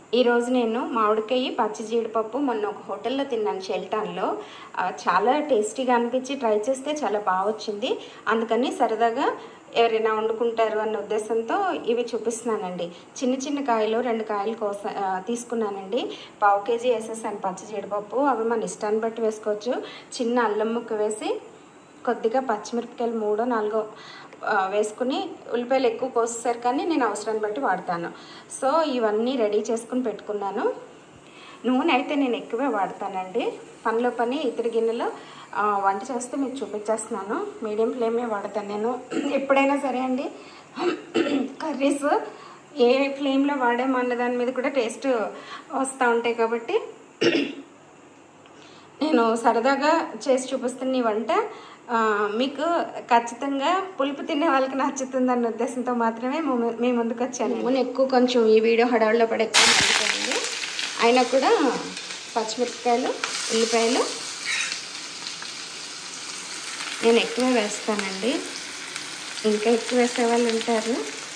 ఈరోజు నేను మామిడికాయ పచ్చి జీడిపప్పు మొన్న ఒక హోటల్లో తిన్నాను షెల్టాన్లో. చాలా టేస్టీగా అనిపించి ట్రై చేస్తే చాలా బాగా వచ్చింది. అందుకని సరదాగా ఎవరైనా వండుకుంటారు అన్న ఉద్దేశంతో ఇవి చూపిస్తున్నానండి. చిన్న చిన్న కాయలు 2 కాయలు తీసుకున్నానండి. 1/2 కేజీ వేసేసాను పచ్చి జీడిపప్పు. అవి మన ఇష్టాన్ని బట్టి వేసుకోవచ్చు. చిన్న అల్లం ముక్క వేసి కొద్దిగా పచ్చిమిరపకాయలు 3-4 వేసుకుని, ఉల్లిపాయలు ఎక్కువ కోసేసారు కానీ నేను అవసరాన్ని బట్టి వాడతాను. సో ఇవన్నీ రెడీ చేసుకుని పెట్టుకున్నాను. నూనె అయితే నేను ఎక్కువే వాడతానండి. పనిలో పని ఇతడి గిన్నెలో వంట చేస్తే మీకు చూపించేస్తున్నాను. మీడియం ఫ్లేమే వాడతాను నేను ఎప్పుడైనా సరే అండి. కర్రీస్ ఏ ఫ్లేమ్లో వాడామన్న దాని మీద కూడా టేస్ట్ వస్తూ ఉంటాయి. కాబట్టి నేను సరదాగా చేసి చూపిస్తున్న ఈ వంట మీకు ఖచ్చితంగా పులుపు తినే వాళ్ళకి నచ్చుతుందన్న ఉద్దేశంతో మాత్రమే మీ ముందుకు వచ్చాను. నూనె ఎక్కువ కొంచెం ఈ వీడియో హడావుల్లో పడి ఎక్కువ మండుతుంది. అయినా కూడా పచ్చిమిరపకాయలు, ఉల్లిపాయలు నేను ఎక్కువ వేస్తానండి. ఇంకా ఎక్కువ వేసే వాళ్ళు ఉంటారు.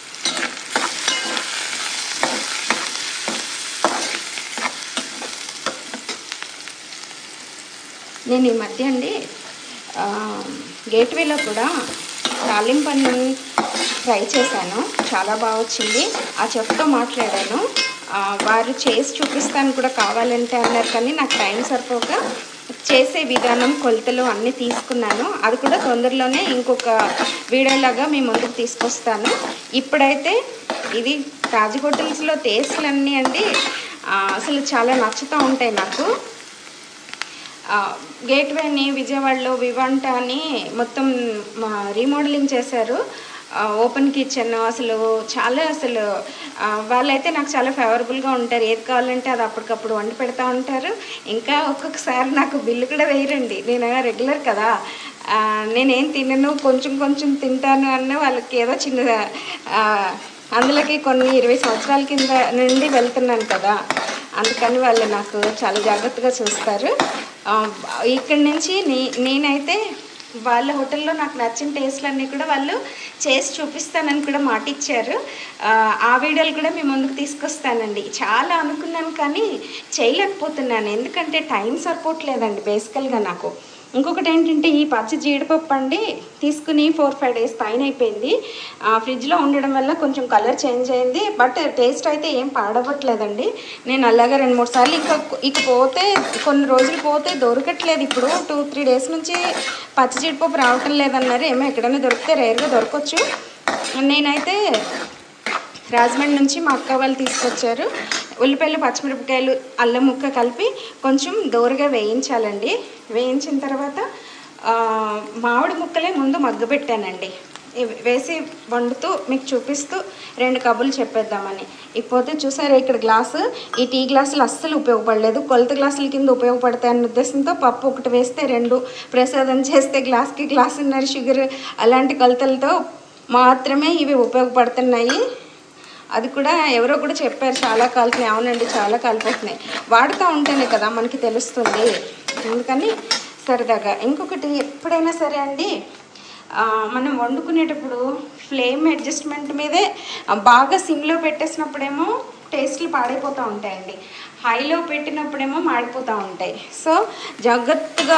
నేను ఈ మధ్య అండి గేట్వేలో కూడా తాలింపని ట్రై చేశాను. చాలా బాగా వచ్చింది. ఆ చెఫ్తో మాట్లాడాను. వారు చేసి చూపిస్తాను కూడా కావాలంటే అన్నారు. కానీ నాకు టైం సరిపోక చేసే విధానం, కొలతలు అన్నీ తీసుకున్నాను. అది కూడా తొందరలోనే ఇంకొక వీడియోలాగా మీ ముందుకు తీసుకొస్తాను. ఇప్పుడైతే ఇది తాజ్ హోటల్స్లో టేస్ట్లు అన్నీ అండి అసలు చాలా నచ్చుతూ ఉంటాయి నాకు. గేట్వేని విజయవాడలో వివంట అని మొత్తం రీమోడలింగ్ చేశారు. ఓపెన్ కిచెన్ అసలు వాళ్ళైతే నాకు చాలా ఫేవరబుల్గా ఉంటారు. ఏది కావాలంటే అది అప్పటికప్పుడు వండి పెడతా ఉంటారు. ఇంకా ఒక్కొక్కసారి నాకు బిల్లు కూడా వేయరండి. నేను రెగ్యులర్ కదా, నేనేం తినను, కొంచెం కొంచెం తింటాను అన్న వాళ్ళకి ఏదో చిన్న అందులోకి కొన్ని 20 సంవత్సరాల కింద నుండి వెళ్తున్నాను కదా, అందుకని వాళ్ళు నాకు చాలా జాగ్రత్తగా చూస్తారు. ఇక్కడి నుంచి నేనైతే వాళ్ళ హోటల్లో నాకు నచ్చిన టేస్ట్లన్నీ కూడా వాళ్ళు చేసి చూపిస్తానని కూడా మాట ఇచ్చారు. ఆ వీడియోలు కూడా మీ ముందుకు తీసుకొస్తానండి. చాలా అనుకున్నాను కానీ చేయలేకపోతున్నాను, ఎందుకంటే టైం సరిపోవట్లేదండి బేసికల్గా నాకు. ఇంకొకటి ఏంటంటే ఈ పచ్చి జీడిపప్పు అండి తీసుకుని 4-5 డేస్ పైన అయిపోయింది. ఫ్రిడ్జ్లో ఉండడం వల్ల కొంచెం కలర్ చేంజ్ అయింది. బట్ టేస్ట్ అయితే ఏం పాడవట్లేదండి. నేను అలాగే 2-3 సార్లు ఇక పోతే కొన్ని రోజులు పోతే దొరకట్లేదు. ఇప్పుడు 2-3 డేస్ నుంచి పచ్చి జీడిపప్పు రావటం లేదన్నారు. ఏమో ఎక్కడైనా దొరికితే రేర్గా దొరకవచ్చు. నేనైతే రాజమండ్రి నుంచి మా అక్క వాళ్ళు తీసుకొచ్చారు. ఉల్లిపాయలు, పచ్చిమిరపకాయలు, అల్లం ముక్క కలిపి కొంచెం దోరగా వేయించాలండి. వేయించిన తర్వాత మామిడి ముక్కలే ముందు మగ్గబెట్టానండి. వేసి వండుతూ మీకు చూపిస్తూ 2 కబుర్లు చెప్పేద్దామని. ఇకపోతే చూసారా ఇక్కడ గ్లాసు, ఈ టీ గ్లాసులు అస్సలు ఉపయోగపడలేదు. కొలత గ్లాసుల కింద ఉపయోగపడతాయన్న ఉద్దేశంతో పప్పు ఒకటి వేస్తే 2, ప్రసాదం చేస్తే గ్లాస్కి గ్లాసున్నర షుగర్, అలాంటి కొలతలతో మాత్రమే ఇవి ఉపయోగపడుతున్నాయి. అది కూడా ఎవరో కూడా చెప్పారు చాలా కాలుతున్నాయి. అవునండి, చాలా కాలిపోతున్నాయి. వాడుతూ ఉంటేనే కదా మనకి తెలుస్తుంది. అందుకని సరదాగా ఇంకొకటి ఎప్పుడైనా సరే అండి మనం వండుకునేటప్పుడు ఫ్లేమ్ అడ్జస్ట్మెంట్ మీదే బాగా సిమ్లో పెట్టేసినప్పుడేమో టేస్ట్లు పాడైపోతూ ఉంటాయండి, హైలో పెట్టినప్పుడేమో మాడిపోతూ ఉంటాయి. సో జాగ్రత్తగా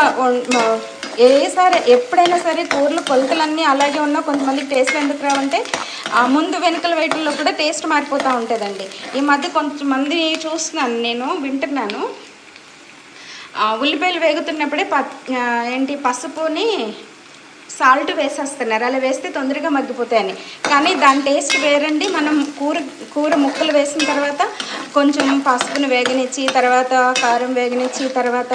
ఎప్పుడైనా సరే కూరలు కొలతలన్నీ అలాగే ఉన్నా కొంతమందికి టేస్ట్ ఎందుకు రావంటే ముందు వెనుకల వేయటంలో కూడా టేస్ట్ మారిపోతూ ఉంటుందండి. ఈ మధ్య కొంతమంది చూస్తున్నాను, నేను వింటున్నాను, ఉల్లిపాయలు వేగుతున్నప్పుడే పసుపుని సాల్ట్ వేసేస్తున్నారు. అలా వేస్తే తొందరగా మగ్గిపోతాయని. కానీ దాని టేస్ట్ వేరండి. మనం కూర ముక్కలు వేసిన తర్వాత కొంచెం పసుపుని వేగనిచ్చి, తర్వాత కారం వేగనిచ్చి, తర్వాత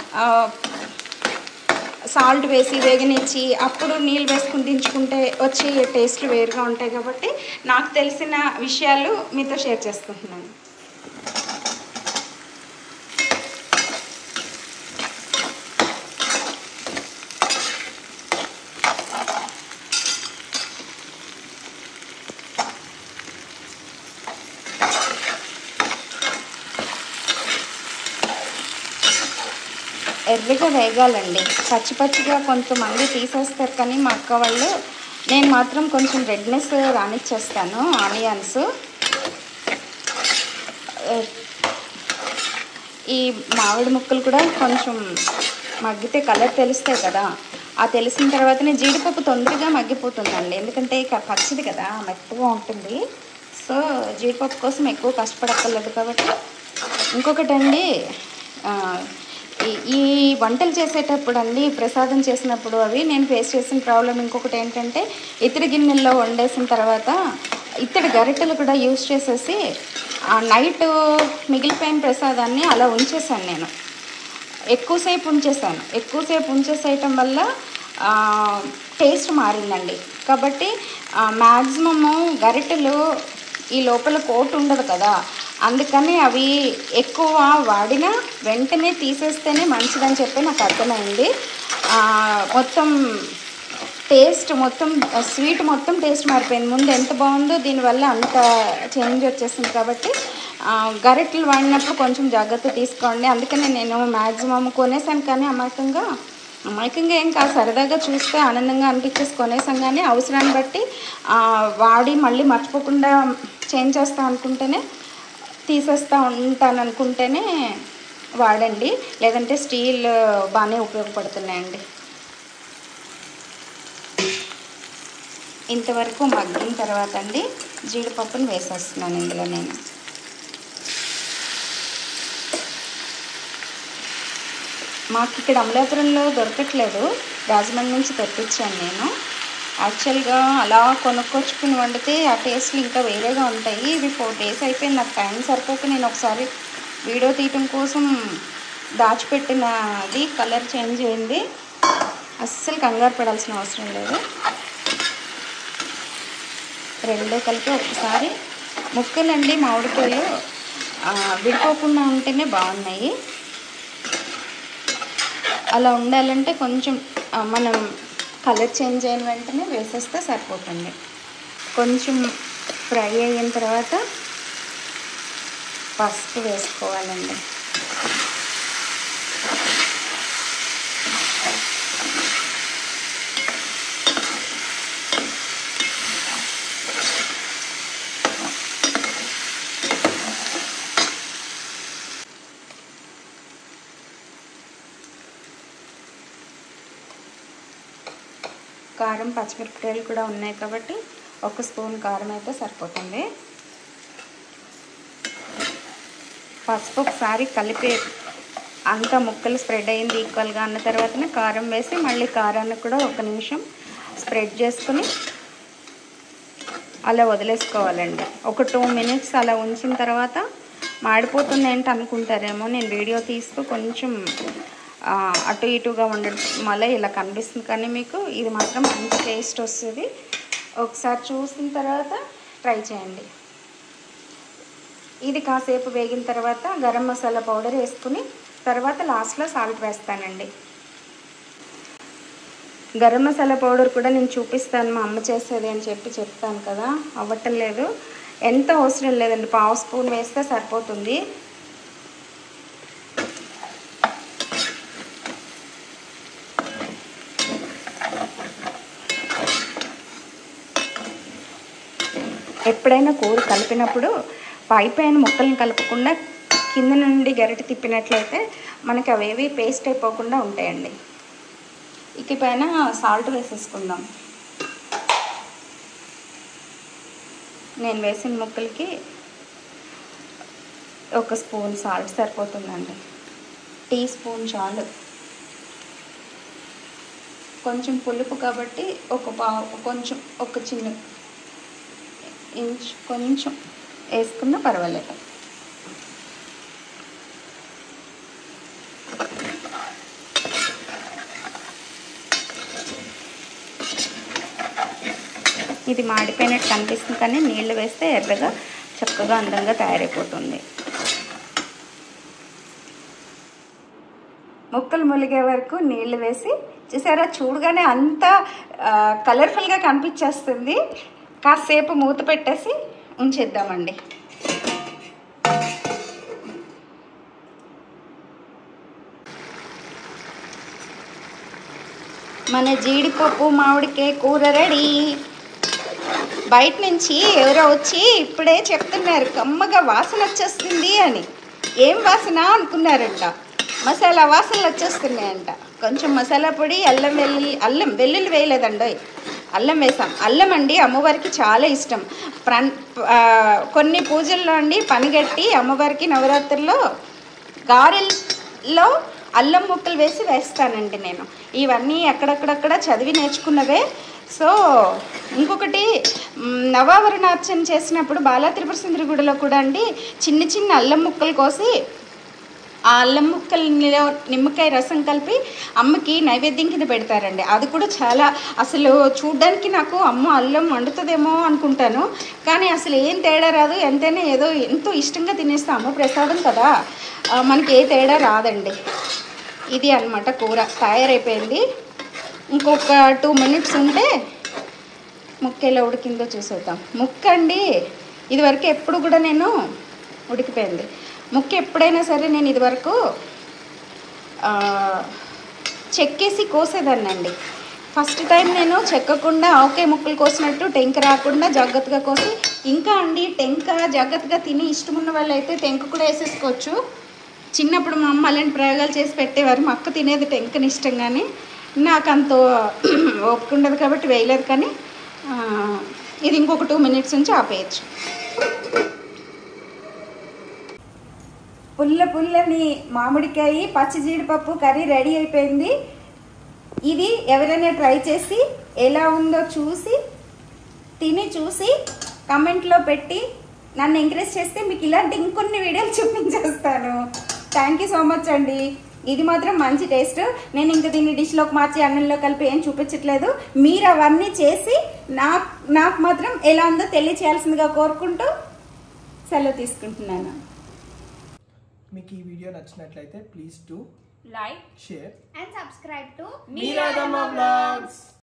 సాల్ట్ వేసి వేగనిచ్చి అప్పుడు నీళ్ళు వేసుకుని దించుకుంటే వచ్చే టేస్ట్లు వేరుగా ఉంటాయి. కాబట్టి నాకు తెలిసిన విషయాలు మీతో షేర్ చేసుకుంటున్నాను. ఎర్రగా వేగాలండి. పచ్చిగా కొంతమంది తీసేస్తారు కానీ మా అక్క వాళ్ళు, నేను మాత్రం కొంచెం రెడ్నెస్ రానిచ్చేస్తాను. ఆనియన్స్ ఈ మామిడి ముక్కలు కూడా కొంచెం మగ్గితే కలర్ తెలుస్తాయి కదా, ఆ తెలిసిన తర్వాతనే జీడిపప్పు తొందరగా మగ్గిపోతుందండి, ఎందుకంటే పచ్చిది కదా మెత్తగా ఉంటుంది. సో జీడిపప్పు కోసం ఎక్కువ కష్టపడక్కర్లేదు కాబట్టి. ఇంకొకటి అండి, ఈ వంటలు చేసేటప్పుడు అండి, ప్రసాదం చేసినప్పుడు అవి నేను ఫేస్ చేసిన ప్రాబ్లం ఇంకొకటి ఏంటంటే, ఇత్తడి గిన్నెల్లో వండేసిన తర్వాత ఇత్తడి గరిటెలు కూడా యూజ్ చేసేసి నైట్ మిగిలిపోయిన ప్రసాదాన్ని అలా ఉంచేసాను నేను. ఎక్కువసేపు ఉంచేసేయటం వల్ల టేస్ట్ మారిందండి. కాబట్టి మ్యాక్సిమము గరిటెలు ఈ లోపల కోట్ ఉండదు కదా, అందుకని అవి ఎక్కువ వాడినా వెంటనే తీసేస్తేనే మంచిదని చెప్పి నాకు అర్థమైంది. మొత్తం టేస్ట్ మొత్తం స్వీట్ మొత్తం టేస్ట్ మారిపోయింది. ముందు ఎంత బాగుందో దీనివల్ల అంత చేంజ్ వచ్చేసింది. కాబట్టి గరిటెలు వాడినప్పుడు కొంచెం జాగ్రత్త తీసుకోండి. అందుకని నేను మ్యాక్సిమం కొనేసాను, కానీ అమాయకంగా ఏం కాదు, సరదాగా చూస్తే ఆనందంగా అనిపించేసి కొనేసాం. కానీ అవసరాన్ని బట్టి వాడి మళ్ళీ మర్చిపోకుండా చేంజ్ చేస్తా అనుకుంటేనే, తీసేస్తూ ఉంటాను అనుకుంటేనే వాడండి, లేదంటే స్టీల్ బాగానే ఉపయోగపడుతున్నాయండి. ఇంతవరకు మగ్గిన తర్వాత అండి జీడిపప్పును వేసేస్తున్నాను ఇందులో. నేను మాకు ఇక్కడ అమలాపురంలో దొరకట్లేదు, రాజమండ్రి నుంచి తెప్పించాను నేను. యాక్చువల్గా అలా కొనుక్కొచ్చుకుని వండితే ఆ టేస్ట్లు ఇంకా వేరేగా ఉంటాయి. ఇవి 4 days అయిపోయింది, నాకు టైం సరిపోక నేను ఒకసారి వీడియో తీయటం కోసం దాచిపెట్టినది కలర్ చేంజ్ అయింది. అస్సలు కంగారు పడాల్సిన అవసరం లేదు. రెండో కలిపి ఒకసారి ముక్కలండి, మామిడికాయలు విడిపోకుండా ఉంటేనే బాగున్నాయి. అలా ఉండాలంటే కొంచెం మనం కలర్ చేంజ్ అయిన వెంటనే వేసేస్తే సరిపోతుంది. కొంచెం ఫ్రై అయిన తర్వాత పసుపు వేసుకోవాలండి. కారం, పచ్చిమిరపకాయలు కూడా ఉన్నాయి కాబట్టి 1 స్పూన్ కారం అయితే సరిపోతుంది. పసుపు ఒకసారి కలిపి అంతా ముక్కలు స్ప్రెడ్ అయింది ఈక్వల్గా అన్న తర్వాతనే కారం వేసి మళ్ళీ కారాన్ని కూడా 1 నిమిషం స్ప్రెడ్ చేసుకుని అలా వదిలేసుకోవాలండి. ఒక 2 minutes అలా ఉంచిన తర్వాత మాడిపోతుంది ఏంటి అనుకుంటారేమో, నేను వీడియో తీస్తూ కొంచెం అటు ఇటుగా ఉండడం వల్ల ఇలా కనిపిస్తుంది, కానీ మీకు ఇది మాత్రం మంచి టేస్ట్ వస్తుంది. ఒకసారి చూసిన తర్వాత ట్రై చేయండి. ఇది కాసేపు వేగిన తర్వాత గరం మసాలా పౌడర్ వేసుకుని తర్వాత లాస్ట్లో సాల్ట్ వేస్తానండి. గరం మసాలా పౌడర్ కూడా నేను చూపిస్తాను, మా అమ్మ చేసేది అని చెప్తాను కదా, అవ్వటం లేదు. ఎంత అవసరం లేదండి, 1/2 స్పూన్ వేస్తే సరిపోతుంది. ఎప్పుడైనా కూర కలిపినప్పుడు పైపైన ముక్కలను కలపకుండా కింద నుండి గరిటె తిప్పినట్లయితే మనకి అవేవి పేస్ట్ అయిపోకుండా ఉంటాయండి. ఇక పైన సాల్ట్ వేసేసుకుందాం. నేను వేసిన ముక్కలకి 1 స్పూన్ సాల్ట్ సరిపోతుందండి, టీ స్పూన్ చాలు. కొంచెం పులుపు కాబట్టి కొంచెం 1 చిన్న ఇంచ్ కొంచెం వేసుకున్నా పర్వాలేదు. ఇది మాడిపోయినట్టు కనిపిస్తుంది, కానీ నీళ్ళు వేస్తే ఎర్రగా చక్కగా అందంగా తయారైపోతుంది. ముక్కలు ములిగే వరకు నీళ్ళు వేసి చూసారా, చూడగానే అంతా కలర్ఫుల్గా కనిపించేస్తుంది. కాసేపు మూత పెట్టేసి ఉంచేద్దామండి. మన జీడిపప్పు మామిడికాయ కూర రెడీ. బయట నుంచి ఎవరో వచ్చి ఇప్పుడే చెప్తున్నారు కమ్మగా వాసన వచ్చేస్తుంది అని. ఏం వాసన అనుకున్నారంట, మసాలా వాసనలు వచ్చేస్తున్నాయంట. కొంచెం మసాలా పొడి, అల్లం వెల్లుల్లి వేయలేదండి, అల్లం వేసాం. అల్లం అండి అమ్మవారికి చాలా ఇష్టం. కొన్ని పూజల్లో అండి పనిగట్టి అమ్మవారికి నవరాత్రుల్లో గారెల్లో అల్లం ముక్కలు వేస్తానండి నేను. ఇవన్నీ ఎక్కడెక్కడక్కడ చదివి నేర్చుకున్నవే. సో ఇంకొకటి, నవావరణార్చన చేసినప్పుడు బాలా త్రిపుర సుందరి గుడిలో కూడా అండి చిన్న చిన్న అల్లం ముక్కలు కోసి ఆ అల్లం ముక్కల్లో నిమ్మకాయ రసం కలిపి అమ్మకి నైవేద్యం కింద పెడతారండి. అది కూడా చాలా, అసలు చూడ్డానికి నాకు అమ్మ అల్లం వండుతుందేమో అనుకుంటాను, కానీ అసలు ఏం తేడా రాదు. ఎంతైనా ఏదో ఎంతో ఇష్టంగా తినేస్తాము, ప్రసాదం కదా, మనకి ఏ తేడా రాదండి. ఇది అన్నమాట కూర తయారైపోయింది. ఇంకొక 2 minutes ఉంటే ముక్క ఎలా ఉడికిందో చూసేద్దాం. ముక్క అండి ఇదివరకు ఎప్పుడు కూడా నేను ఉడికిపోయింది. ముక్క ఎప్పుడైనా సరే నేను ఇదివరకు చెక్కేసి కోసేదాన్నండి. ఫస్ట్ టైం నేను చెక్కకుండా ఆవకాయ ముక్కలు కోసినట్టు టెంక రాకుండా జాగ్రత్తగా కోసి, ఇంకా అండి టెంక జాగ్రత్తగా తిని ఇష్టం ఉన్న వాళ్ళు అయితే టెంక కూడా వేసేసుకోవచ్చు. చిన్నప్పుడు మా అమ్మ అలాంటి ప్రయోగాలు చేసి పెట్టేవారు. మా అక్క తినేది టెంకని ఇష్టంగానే, నాకు అంత ఓపిక ఉండదు కాబట్టి వేయలేదు. కానీ ఇది ఇంకొక 2 minutes నుంచి ఆపేయచ్చు. పుల్లని మామిడికాయ పచ్చి జీడిపప్పు కర్రీ రెడీ అయిపోయింది. ఇది ఎవరైనా ట్రై చేసి ఎలా ఉందో తిని చూసి కమెంట్లో పెట్టి నన్ను ఎంకరేజ్ చేస్తే మీకు ఇలాంటి ఇంకొన్ని వీడియోలు చూపించేస్తాను. థ్యాంక్ యూ సో మచ్ అండి. ఇది మాత్రం మంచి టేస్ట్. నేను ఇంకా దీన్ని డిష్లోకి మార్చి అన్నంలో కలిపి ఏం చూపించట్లేదు. మీరు అవన్నీ చేసి నాకు మాత్రం ఎలా ఉందో తెలియచేయాల్సిందిగా కోరుకుంటూ సెలవు తీసుకుంటున్నాను. మీకు ఈ వీడియో నచ్చినట్లయితే please do like, share and subscribe to మీరాదమ్మ వ్లాగ్స్.